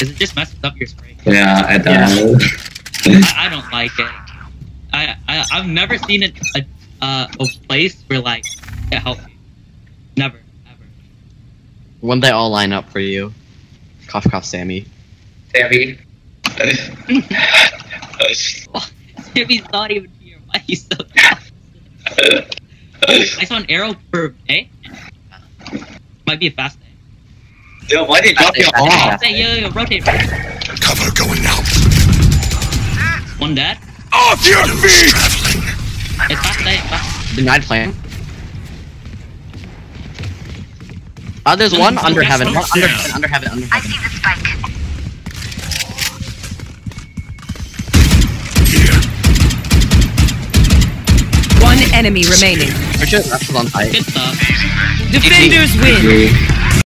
because it just messes up your spray. Yeah, it does. I don't like it. I've never seen a place where like it helps you. Never, ever. When they all line up for you. Cough, cough, Sammy. Sammy. Sammy's not even here. Why are you so I saw an arrow per A. Might be a fast A. Yo, why did you drop your off? Fast A, yo, rotate. Cover going out. One dead. Off your feet! It's fast A, fast. Denied flame. There's one under heaven. One under heaven. I see the spike. One enemy remaining. Richard, that's on tight. Good stuff. Defenders win.